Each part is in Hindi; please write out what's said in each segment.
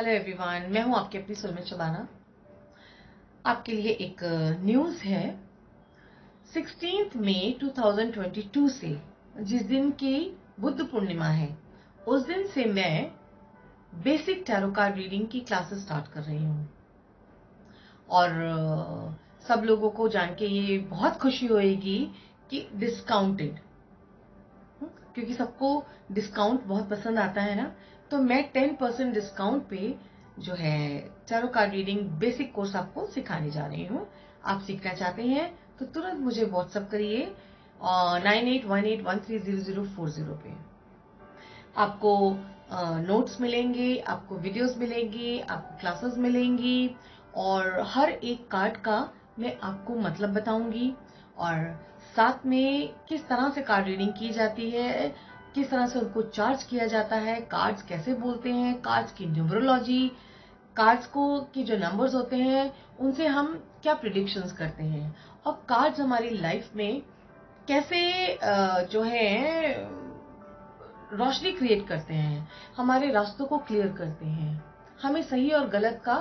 हेलो एवरीवन, मैं हूं आपकी अपनी सुलमित शबाना। आपके लिए एक न्यूज़ है। 16 मई 2022 से, जिस दिन की बुद्ध पूर्णिमा है, उस दिन से मैं बेसिक टैरो कार्ड रीडिंग की क्लासेस स्टार्ट कर रही हूं। और सब लोगों को जान के ये बहुत खुशी होएगी कि डिस्काउंटेड, क्योंकि सबको डिस्काउंट बहुत पसंद आता है ना। तो मैं 10% डिस्काउंट पे जो है tarot card reading basic course आपको सिखाने जा रही हूँ। आप सीखना चाहते हैं तो तुरंत मुझे व्हाट्सएप करिए 9818130040 पे। आपको नोट्स मिलेंगे, आपको वीडियोस मिलेंगी, आपको क्लासेस मिलेंगी, और हर एक कार्ड का मैं आपको मतलब बताऊंगी, और साथ में किस तरह से कार्ड रीडिंग की जाती है, किस तरह से उनको चार्ज किया जाता है, कार्ड्स कैसे बोलते हैं, कार्ड्स की न्यूमरोलॉजी, कार्ड्स को की जो नंबर्स होते हैं उनसे हम क्या प्रिडिक्शंस करते हैं, और कार्ड्स हमारी लाइफ में कैसे जो है रोशनी क्रिएट करते हैं, हमारे रास्तों को क्लियर करते हैं, हमें सही और गलत का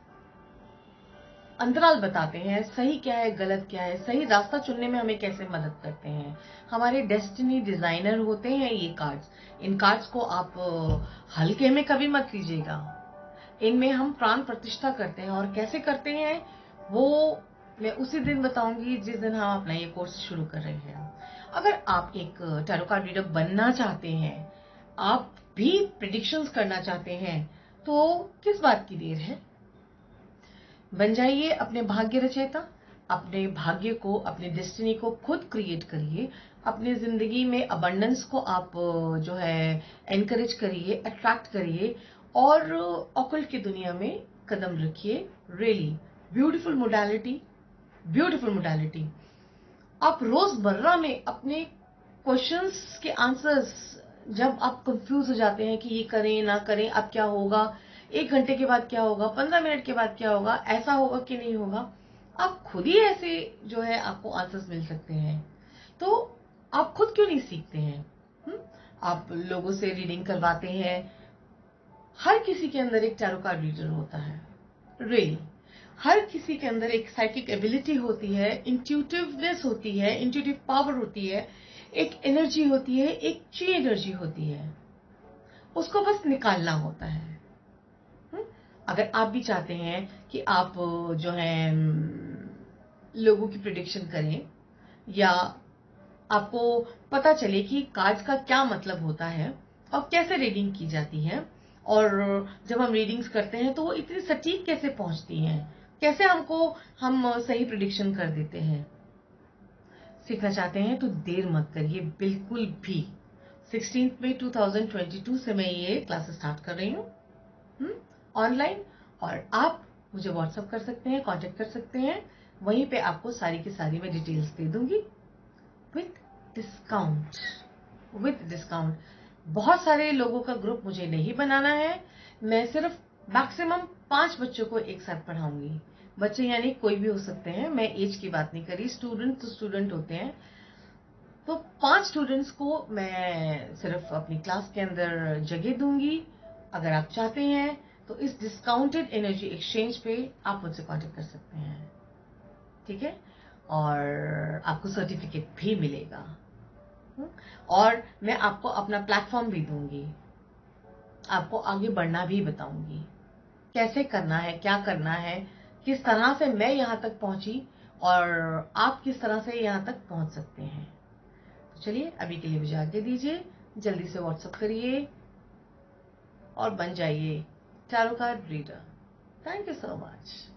अंतराल बताते हैं, सही क्या है गलत क्या है, सही रास्ता चुनने में हमें कैसे मदद करते हैं। हमारे डेस्टिनी डिजाइनर होते हैं ये कार्ड्स। इन कार्ड्स को आप हल्के में कभी मत लीजिएगा। इनमें हम प्राण प्रतिष्ठा करते हैं, और कैसे करते हैं वो मैं उसी दिन बताऊंगी जिस दिन हम अपना ये कोर्स शुरू कर रहे हैं। अगर आप एक टैरो कार्ड रीडर बनना चाहते हैं, आप भी प्रिडिक्शंस करना चाहते हैं, तो किस बात की देर है। बन जाइए अपने भाग्य रचयिता। अपने भाग्य को, अपने डेस्टिनी को खुद क्रिएट करिए। अपनी जिंदगी में अबंडेंस को आप जो है एनकरेज करिए, अट्रैक्ट करिए, और ऑकल्ट की दुनिया में कदम रखिए। Really beautiful modality, beautiful modality. आप रोजमर्रा में अपने क्वेश्चंस के आंसर्स, जब आप कंफ्यूज हो जाते हैं कि ये करें ना करें, अब क्या होगा, 1 घंटे के बाद क्या होगा, 15 मिनट के बाद क्या होगा, ऐसा होगा कि नहीं होगा, आप खुद ही ऐसे जो है आपको आंसर्स मिल सकते हैं। तो आप खुद क्यों नहीं सीखते हैं? आप लोगों से रीडिंग करवाते हैं। हर किसी के अंदर एक टैरो कार्ड रीडर होता है। रियली हर किसी के अंदर एक साइकिक एबिलिटी होती है, इंट्यूटिवनेस होती है, इंट्यूटिव पावर होती है, एक एनर्जी होती है, एक ची एनर्जी होती है। उसको बस निकालना होता है। अगर आप भी चाहते हैं कि आप जो है लोगों की प्रिडिक्शन करें, या आपको पता चले कि कार्ड्स का क्या मतलब होता है और कैसे रीडिंग की जाती है, और जब हम रीडिंग्स करते हैं तो वो इतनी सटीक कैसे पहुंचती हैं, कैसे हम सही प्रिडिक्शन कर देते हैं, सीखना चाहते हैं तो देर मत करिए बिल्कुल भी। 16 मई 2022 से मैं ये क्लासेस स्टार्ट कर रही हूँ ऑनलाइन, और आप मुझे व्हाट्सएप कर सकते हैं, कांटेक्ट कर सकते हैं। वहीं पे आपको सारी की सारी मैं डिटेल्स दे दूंगी विथ डिस्काउंट। With discount. बहुत सारे लोगों का ग्रुप मुझे नहीं बनाना है। मैं सिर्फ मैक्सिमम 5 बच्चों को एक साथ पढ़ाऊंगी। बच्चे यानी कोई भी हो सकते हैं, मैं एज की बात नहीं करी। स्टूडेंट तो स्टूडेंट होते हैं। तो 5 स्टूडेंट्स को मैं सिर्फ अपनी क्लास के अंदर जगह दूंगी। अगर आप चाहते हैं तो इस डिस्काउंटेड एनर्जी एक्सचेंज पे आप मुझसे कांटेक्ट कर सकते हैं, ठीक है। और आपको सर्टिफिकेट भी मिलेगा, और मैं आपको अपना प्लेटफॉर्म भी दूंगी। आपको आगे बढ़ना भी बताऊंगी, कैसे करना है, क्या करना है, किस तरह से मैं यहाँ तक पहुंची, और आप किस तरह से यहाँ तक पहुंच सकते हैं। तो चलिए, अभी के लिए मुझे आज्ञा दीजिए। जल्दी से व्हाट्सएप करिए और बन जाइए tarot card reader. Thank you so much.